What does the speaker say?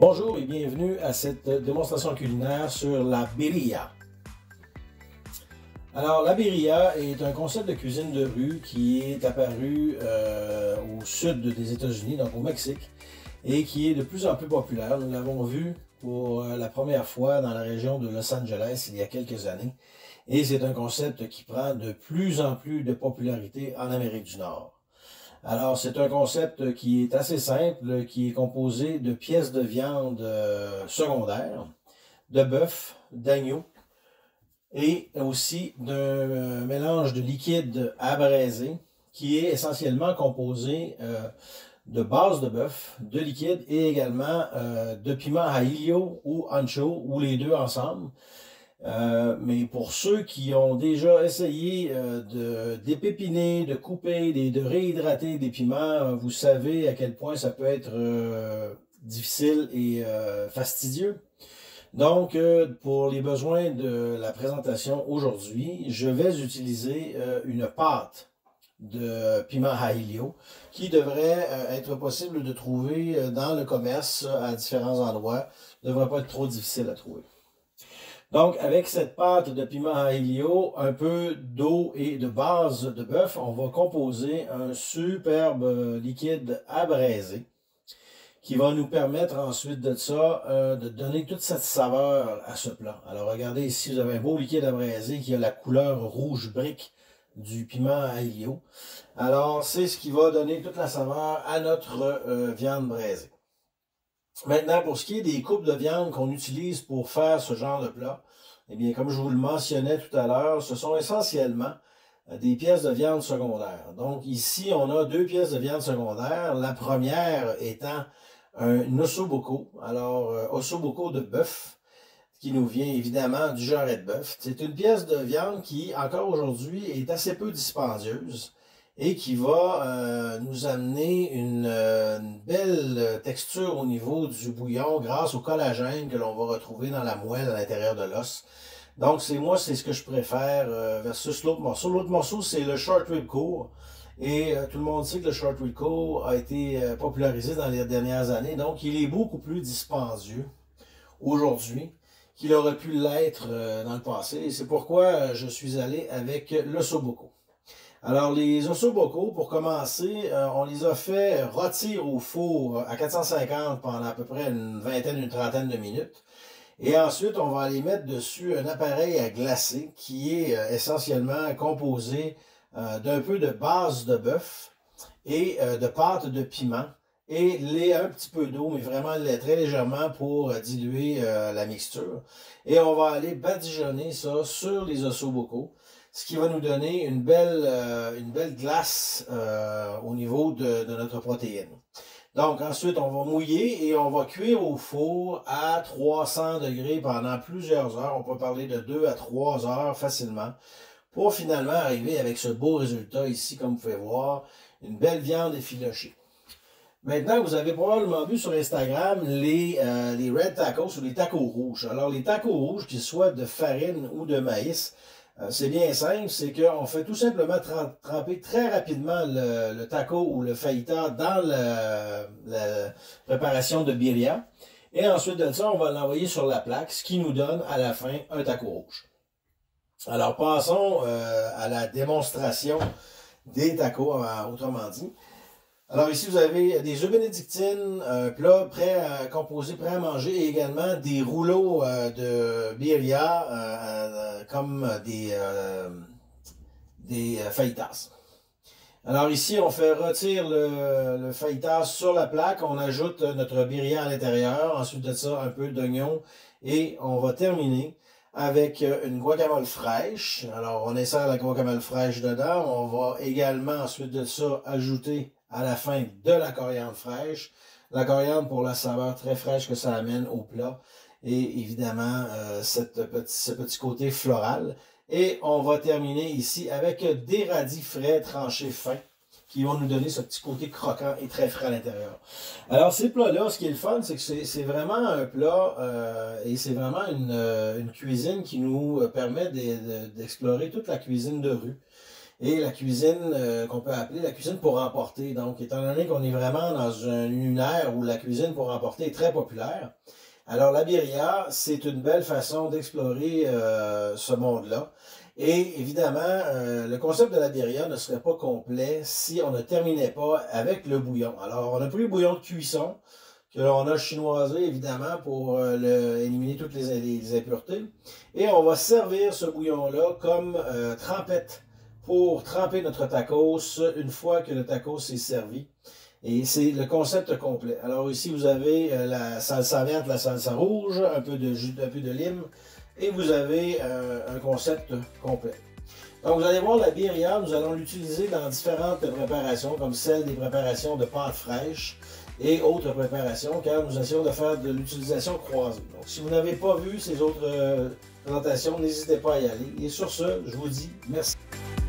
Bonjour et bienvenue à cette démonstration culinaire sur la birria. Alors, la birria est un concept de cuisine de rue qui est apparu au sud des États-Unis, donc au Mexique, et qui est de plus en plus populaire. Nous l'avons vu pour la première fois dans la région de Los Angeles il y a quelques années, et c'est un concept qui prend de plus en plus de popularité en Amérique du Nord. Alors, c'est un concept qui est assez simple, qui est composé de pièces de viande secondaires, de bœuf, d'agneau, et aussi d'un mélange de liquide abraisé qui est essentiellement composé de base de bœuf, de liquide et également de piment ajillo ou ancho, ou les deux ensemble. Mais pour ceux qui ont déjà essayé d'épépiner, de couper, de réhydrater des piments, vous savez à quel point ça peut être difficile et fastidieux. Donc, pour les besoins de la présentation aujourd'hui, je vais utiliser une pâte de piment ajillo qui devrait être possible de trouver dans le commerce à différents endroits. Ne devrait pas être trop difficile à trouver. Donc, avec cette pâte de piment ajillo, un peu d'eau et de base de bœuf, on va composer un superbe liquide abraisé qui va nous permettre ensuite de ça de donner toute cette saveur à ce plat. Alors, regardez ici, vous avez un beau liquide abraisé qui a la couleur rouge brique du piment ajillo. Alors, c'est ce qui va donner toute la saveur à notre viande braisée. Maintenant, pour ce qui est des coupes de viande qu'on utilise pour faire ce genre de plat, eh bien, comme je vous le mentionnais tout à l'heure, ce sont essentiellement des pièces de viande secondaires. Donc, ici, on a deux pièces de viande secondaire. La première étant un ossobuco. Alors, ossobuco de bœuf, qui nous vient évidemment du jarret de bœuf. C'est une pièce de viande qui, encore aujourd'hui, est assez peu dispendieuse et qui va nous amener une belle texture au niveau du bouillon grâce au collagène que l'on va retrouver dans la moelle à l'intérieur de l'os. Donc, c'est ce que je préfère versus l'autre morceau. L'autre morceau, c'est le short rib court. Et tout le monde sait que le short rib court a été popularisé dans les dernières années. Donc, il est beaucoup plus dispendieux aujourd'hui qu'il aurait pu l'être dans le passé. Et c'est pourquoi je suis allé avec l'ossobuco. Alors, les ossobuco, pour commencer, on les a fait rôtir au four à 450 pendant à peu près une vingtaine, une trentaine de minutes. Et ensuite, on va aller mettre dessus un appareil à glacer qui est essentiellement composé d'un peu de base de bœuf et de pâte de piment et un petit peu d'eau, mais vraiment très légèrement pour diluer la mixture. Et on va aller badigeonner ça sur les ossobuco, ce qui va nous donner une belle glace au niveau de notre protéine. Donc, ensuite, on va mouiller et on va cuire au four à 300 degrés pendant plusieurs heures. On peut parler de 2 à 3 heures facilement pour finalement arriver avec ce beau résultat ici, comme vous pouvez voir, une belle viande effilochée. Maintenant, vous avez probablement vu sur Instagram les red tacos ou les tacos rouges. Alors, les tacos rouges, qu'ils soient de farine ou de maïs, c'est bien simple, c'est qu'on fait tout simplement tremper très rapidement le taco ou le fajita dans la préparation de birria. Et ensuite de ça, on va l'envoyer sur la plaque, ce qui nous donne à la fin un taco rouge. Alors, passons à la démonstration des tacos, autrement dit. Alors ici, vous avez des œufs bénédictines, un plat composé, prêt à manger, et également des rouleaux de birria comme des fajitas. Alors ici, on fait rôtir le fajitas sur la plaque, on ajoute notre birria à l'intérieur, ensuite de ça, un peu d'oignon, et on va terminer avec une guacamole fraîche. Alors, on insère la guacamole fraîche dedans. On va également, ensuite de ça, ajouter à la fin de la coriandre fraîche. La coriandre pour la saveur très fraîche que ça amène au plat. Et évidemment, ce petit côté floral. Et on va terminer ici avec des radis frais tranchés fins qui vont nous donner ce petit côté croquant et très frais à l'intérieur. Alors, ces plats-là, ce qui est le fun, c'est que c'est vraiment un plat et c'est vraiment une cuisine qui nous permet d'explorer toute la cuisine de rue. et la cuisine qu'on peut appeler la cuisine pour emporter. Donc, étant donné qu'on est vraiment dans une ère où la cuisine pour emporter est très populaire, alors la birria, c'est une belle façon d'explorer ce monde-là. Et évidemment, le concept de la birria ne serait pas complet si on ne terminait pas avec le bouillon. Alors, on a pris le bouillon de cuisson, qu'on a chinoisé évidemment pour éliminer toutes les impuretés. Et on va servir ce bouillon-là comme trempette pour tremper notre tacos une fois que le tacos est servi. Et c'est le concept complet. Alors ici, vous avez la salsa verte, la salsa rouge, un peu de jus, un peu de lime, et vous avez un concept complet. Donc vous allez voir la birria, nous allons l'utiliser dans différentes préparations, comme celle des préparations de pâtes fraîches et autres préparations, car nous essayons de faire de l'utilisation croisée. Donc si vous n'avez pas vu ces autres présentations, n'hésitez pas à y aller. Et sur ce, je vous dis merci.